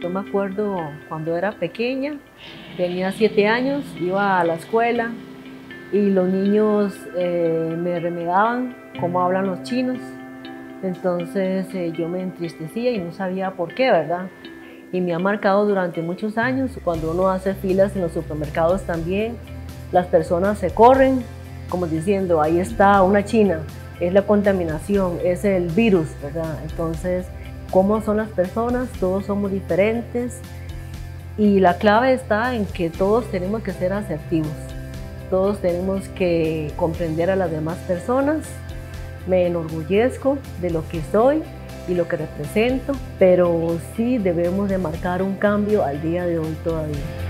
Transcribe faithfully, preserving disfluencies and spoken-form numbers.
yo me acuerdo cuando era pequeña, tenía siete años, iba a la escuela y los niños eh, me renegaban cómo hablan los chinos. Entonces eh, yo me entristecía y no sabía por qué, ¿verdad? Y me ha marcado durante muchos años. Cuando uno hace filas en los supermercados también, las personas se corren como diciendo, ahí está una china, es la contaminación, es el virus, ¿verdad? Entonces, ¿cómo son las personas? Todos somos diferentes y la clave está en que todos tenemos que ser asertivos, todos tenemos que comprender a las demás personas. Me enorgullezco de lo que soy y lo que represento, pero sí debemos de marcar un cambio al día de hoy todavía.